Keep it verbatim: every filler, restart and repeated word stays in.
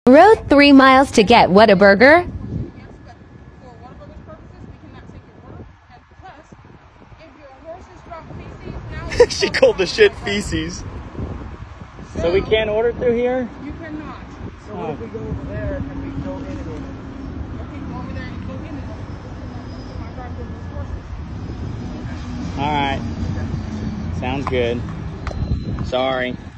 Rode three miles to get Whataburger. Yes, but for Whataburger's purposes, we cannot take your order. And plus, if your horses drop feces, now She called the shit feces. So, so we can't order through here? You cannot. So what if we go over there and we go in and order? Okay, go over there and go in and order. My drive with those horses. All right. Sounds good. Sorry.